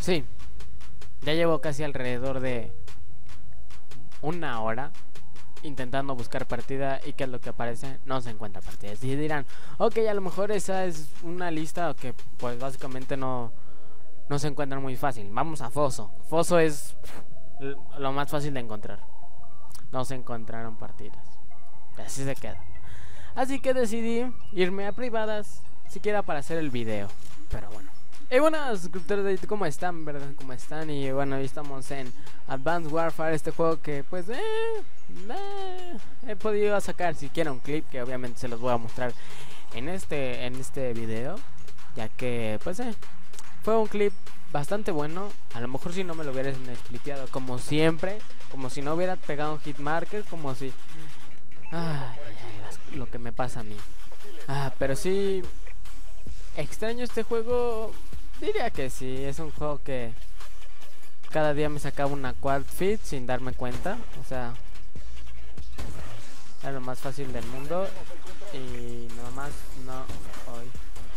Sí, ya llevo casi alrededor de una hora intentando buscar partida. ¿Y qué es lo que aparece? No se encuentra partidas. Y dirán, ok, a lo mejor esa es una lista que pues básicamente no se encuentra muy fácil. Vamos a Foso. Foso es lo más fácil de encontrar. No se encontraron partidas. Así se queda. Así que decidí irme a privadas, siquiera para hacer el video. Pero bueno. Y bueno, suscriptores de YouTube, ¿cómo están? ¿Verdad? ¿Cómo están? Y bueno, hoy estamos en Advanced Warfare, este juego que pues he podido sacar siquiera un clip que obviamente se los voy a mostrar en este video, ya que pues fue un clip bastante bueno. A lo mejor si no me lo hubieras spliteado como siempre, como si no hubiera pegado un hit marker, como si lo que me pasa a mí. Pero sí extraño este juego. Diría que sí, es un juego que cada día me sacaba una quad feed sin darme cuenta. O sea, era lo más fácil del mundo. Y nada más no hoy.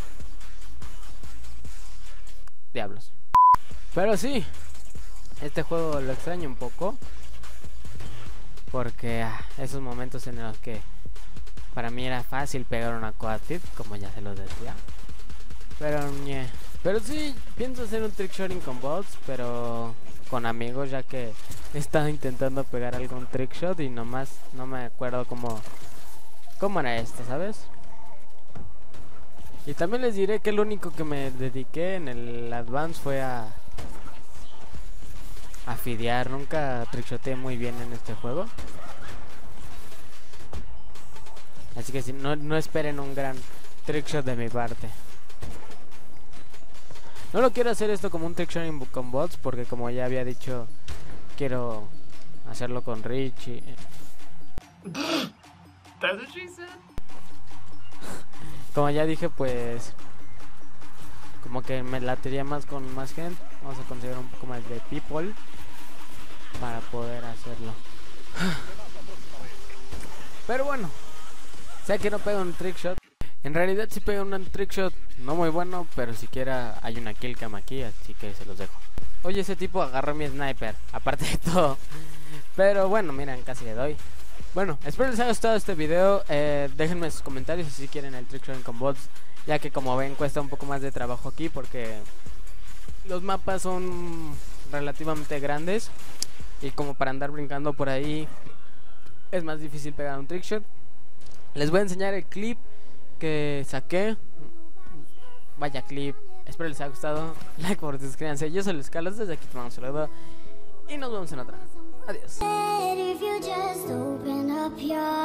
Diablos. Pero sí, este juego lo extraño un poco. Porque esos momentos en los que para mí era fácil pegar una quad feed, como ya se los decía. Pero sí, pienso hacer un trickshotting con bots, pero con amigos, ya que he estado intentando pegar algún trickshot y nomás no me acuerdo cómo era esto, ¿sabes? Y también les diré que el único que me dediqué en el Advance fue a fidear. Nunca trickshoteé muy bien en este juego. Así que si no esperen un gran trickshot de mi parte. No lo quiero hacer esto como un trickshotting con bots, porque como ya había dicho, quiero hacerlo con Rich y... Como ya dije, pues como que me latería más con más gente. Vamos a conseguir un poco más de people para poder hacerlo. Pero bueno, sé que no pego un trickshot. En realidad sí pega un trickshot no muy bueno, pero siquiera hay una killcam aquí, así que se los dejo. Oye, ese tipo agarró mi sniper, aparte de todo. Pero bueno, miren, casi le doy. Bueno, espero les haya gustado este video. Déjenme sus comentarios si quieren el trickshotting con bots, ya que como ven cuesta un poco más de trabajo aquí, porque los mapas son relativamente grandes. Y como para andar brincando por ahí es más difícil pegar un trickshot. Les voy a enseñar el clip que saqué. Vaya clip. Espero les haya gustado. Like, por suscríbanse. Yo soy Luis Carlos. Desde aquí te mando un saludo. Y nos vemos en otra. Adiós.